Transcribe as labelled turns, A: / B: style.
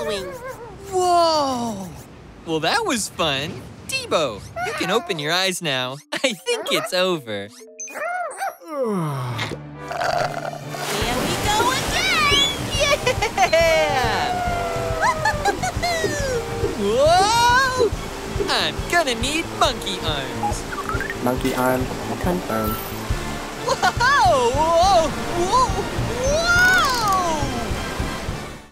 A: going.
B: Whoa! Well, that was fun. D.BO, you can open your eyes now. I think it's over.
A: Here we go again!
B: Yeah! Whoa! I'm gonna need monkey arms.
C: Monkey arm confirmed.
B: Whoa! Whoa! Whoa!